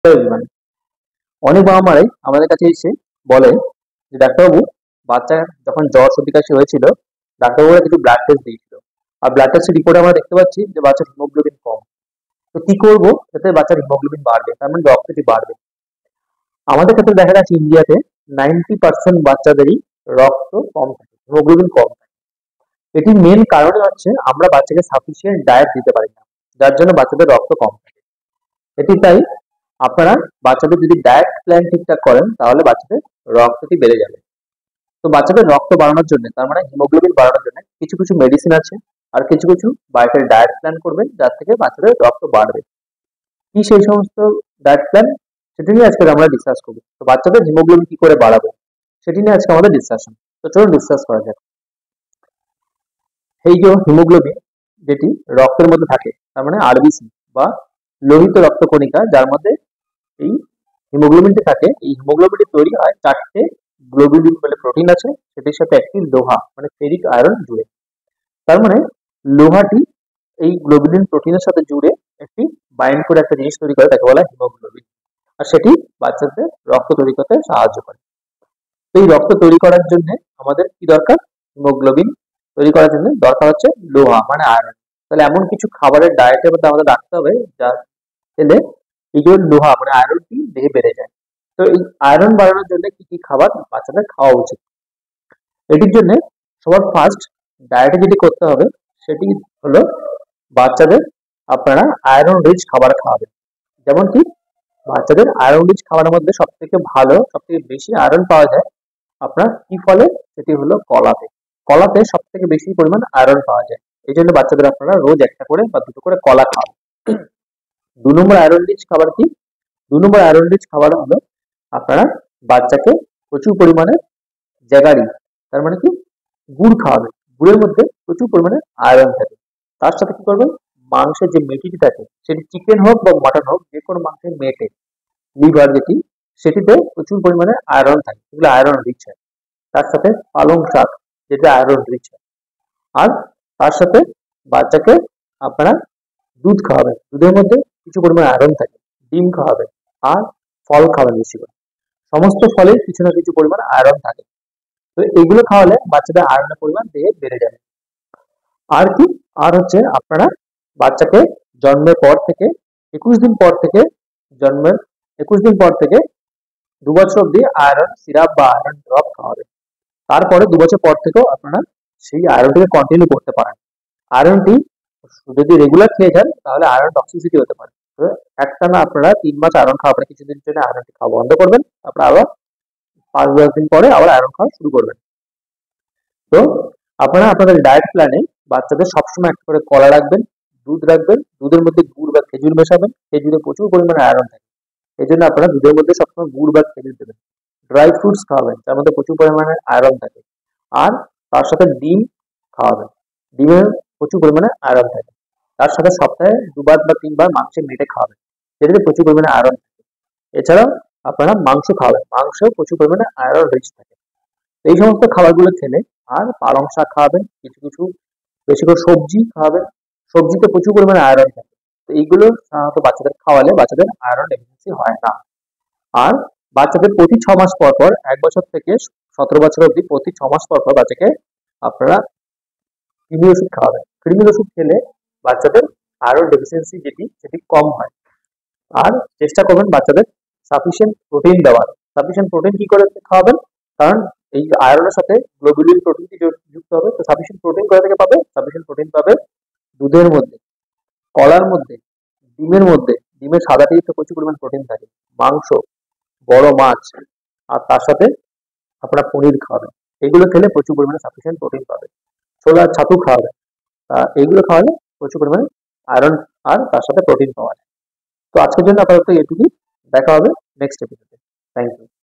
Everyone, অনেক বাবা মারাই আমাদের কাছে এসে বলে যে ডাক্তারবাবু, বাচ্চা যখন জ্বর সর্দি কাশি হয়েছিল, ডাক্তারবাবুরা কিছু ব্লাড টেস্ট দিয়েছিল, আর ব্লাড টেস্টের রিপোর্টে আমরা দেখতে পাচ্ছি যে বাচ্চার হিমোগ্লোবিন কম। তো কি করবো যাতে বাচ্চার হিমোগ্লোবিন বাড়বে, তার মানে রক্তটি বাড়বে? আমাদের ক্ষেত্রে দেখা যাচ্ছে ইন্ডিয়াতে 90% বাচ্চাদেরই রক্ত কম থাকে, হিমোগ্লোবিন কম থাকে। এটির মেন কারণই হচ্ছে আমরা বাচ্চাকে সাফিসিয়েন্ট ডায়েট দিতে পারি না, যার জন্য বাচ্চাদের রক্ত কম থাকে। এটি তাই আপনারা বাচ্চাদের যদি ডায়েট প্ল্যান ঠিকঠাক করেন তাহলে বাচ্চাদের রক্তটি বেড়ে যাবে। তো বাচ্চাদের রক্ত বাড়ানোর জন্য, তার মানে হিমোগ্লোবিন বাড়ানোর জন্য কিছু কিছু মেডিসিন আছে, আর কিছু কিছু বাড়িতে ডায়েট প্ল্যান করবেন যার থেকে বাচ্চাদের রক্ত বাড়বে। কি সেই সমস্ত ডায়েট প্ল্যান, সেটি নিয়ে আজকে আমরা ডিসকাস করবো। তো বাচ্চাদের হিমোগ্লোবিন কি করে বাড়াবো সেটি নিয়ে আজকে আমাদের ডিসকাশন। তো চলুন ডিসকাস করা যাক। এই যে হিমোগ্লোবিন যেটি রক্তের মধ্যে থাকে, তার মানে আরবিসি বা লোহিত রক্তকণিকা, যার মধ্যে এই হিমোগ্লোবিনটি থাকে। এই হিমোগ্লোবিনটি তৈরি হয় চারটে গ্লোবুলিন বলে প্রোটিন আছে, সেটির সাথে একটি লোহা মানে ফেরিক আয়রন জুড়ে। তার মানে লোহাটি এই গ্লোবুলিন প্রোটিনের সাথে জুড়ে একটি বাইন্ড করে একটা জিনিস তৈরি করে, তাকে বলা হয় হিমোগ্লোবিন। আর সেটি বাচ্চাদের রক্ত তৈরি করতে সাহায্য করে। তো এই রক্ত তৈরি করার জন্য আমাদের কি দরকার? হিমোগ্লোবিন তৈরি করার জন্য দরকার হচ্ছে লোহা মানে আয়রন। তাহলে এমন কিছু খাবারের ডায়েটের মধ্যে আমাদের রাখতে হবে যার খেলে এই যে লোহা মানে আয়রনটি দেহে বেড়ে যায়। তো এই আয়রন বাড়ানোর জন্য কি কি খাবার বাচ্চাদের খাওয়া উচিত? এটির জন্য সবার ফার্স্ট ডায়েটে যেটি করতে হবে সেটি হলো বাচ্চাদের আপনারা আয়রন রিচ খাবার খাওয়াবেন। যেমন কি বাচ্চাদের আয়রন রিচ খাবারের মধ্যে সব থেকে ভালো, সব থেকে বেশি আয়রন পাওয়া যায় আপনার কি ফলে? সেটি হলো কলাতে। কলাতে সব থেকে বেশি পরিমাণ আয়রন পাওয়া যায়। এই জন্য বাচ্চাদের আপনারা রোজ একটা করে বা দুটো করে কলা খাওয়াবেন। 2 নম্বর আয়রন রিচ খাবার কি? 2 নম্বর আয়রন রিচ খাবার হলো আপনারা বাচ্চাকে প্রচুর পরিমাণে জ্যাগারি, তার মানে কি গুড় খাওয়াবেন। গুড়ের মধ্যে প্রচুর পরিমাণে আয়রন থাকে। তার সাথে কি করবেন? মাংসের যে মেটিটি থাকে, সেটি চিকেন হোক বা মাটন হোক, যে কোনো মাংসের মেটে লিভার যেটি, সেটিতে প্রচুর পরিমাণে আয়রন থাকে, সেগুলো আয়রন রিচ হয়। তার সাথে পালং শাক, যেটা আয়রন রিচ হয়। আর তার সাথে বাচ্চাকে আপনারা দুধ খাওয়াবেন, দুধের মধ্যে কিছু পরিমাণে আয়রন থাকে। ডিম খাওয়াবেন আর ফল খাওয়াবেন বেশি করে। সমস্ত ফলে কিছু না কিছু পরিমাণ আয়রন থাকে। তো এগুলো খাওয়ালে বাচ্চাদের আয়রনের পরিমাণ দেহে বেড়ে যাবে। আর কি? আর হচ্ছে আপনারা বাচ্চাকে জন্মের পর থেকে 21 দিন পর থেকে, জন্মের 21 দিন পর থেকে 2 বছর অব্দি আয়রন সিরাপ বা আয়রন ড্রপ খাওয়াবেন। তারপরে 2 বছর পর থেকেও আপনারা সেই আয়রনটিকে কন্টিনিউ করতে পারেন। আয়রনটি যদি রেগুলার খেয়ে যান তাহলে আয়রন টক্সিসিটি হতে পারে। তো একটানা আপনারা 3 মাস আয়রন খাওয়াবেন, কিছুদিন জন্য আয়রনটি খাওয়া বন্ধ করবেন, তারপর আবার 5-10 দিন পরে আবার আয়রন খাওয়া শুরু করবেন। তো আপনারা আপনাদের ডায়েট প্ল্যানে বাচ্চাদের সবসময় একটা করে কলা রাখবেন, দুধ রাখবেন, দুধের মধ্যে গুড় বা খেজুর মেশাবেন। খেজুরে প্রচুর পরিমাণে আয়রন থাকে, এই জন্য আপনারা দুধের মধ্যে সবসময় গুড় বা খেজুর দেবেন। ড্রাই ফ্রুটস খাওয়াবেন, তার মধ্যে প্রচুর পরিমাণে আয়রন থাকে। আর তার সাথে ডিম খাওয়াবেন, ডিমের প্রচুর পরিমাণে আয়রন থাকে। তার সাথে সপ্তাহে 2 বার বা 3 বার মাংসের মেটে খাওয়াবেন, যেটাতে প্রচুর পরিমাণে আয়রন থাকে। এছাড়াও আপনারা মাংস খাওয়াবেন, মাংসেও প্রচুর পরিমাণে আয়রন রিচ থাকে। এই সমস্ত খাবারগুলো খেলে, আর পালং শাক খাওয়াবেন, কিছু কিছু বেশি করে সবজি খাওয়াবেন। সবজিতে প্রচুর পরিমাণে আয়রন থাকে। তো এইগুলো সাধারণত বাচ্চাদের খাওয়ালে বাচ্চাদের আয়রন ডেফিসিয়েন্সি হয় না। আর বাচ্চাদের প্রতি 6 মাস পর পর, 1 বছর থেকে 17 বছর অবধি প্রতি 6 মাস পর পর বাচ্চাকে আপনারা কৃমি ওষুধ খাওয়াবেন। কৃমি ওষুধ খেলে বাচ্চাদের আয়রন ডেফিসিয়েন্সি যেটি, সেটি কম হয়। আর চেষ্টা করবেন বাচ্চাদের সাফিসিয়েন্ট প্রোটিন দেওয়ার। সাফিসিয়েন্ট প্রোটিন কি করে খাওয়াবেন? কারণ এই আয়রনের সাথে গ্লোবুলিন প্রোটিনটি যুক্ত হবে। তো সাফিসিয়েন্ট প্রোটিন কোথা থেকে পাবে? সাফিসিয়েন্ট প্রোটিন পাবে দুধের মধ্যে, কলার মধ্যে, ডিমের মধ্যে। ডিমের সাদাটিতে প্রচুর পরিমাণ প্রোটিন থাকে। মাংস, বড় মাছ, আর তার সাথে আপনারা পনির খাওয়াবেন। এগুলো খেলে প্রচুর পরিমাণে সাফিসিয়েন্ট প্রোটিন পাবে। ছোলার ছাতু খাওয়াবেন। এইগুলো খাওয়ালে প্রচুর পরিমাণে আয়রন আর তার সাথে প্রোটিন পাওয়া যায়। তো আজকের জন্য আপাতত এটুকুই। দেখা হবে নেক্সট এপিসোডে। Thank you.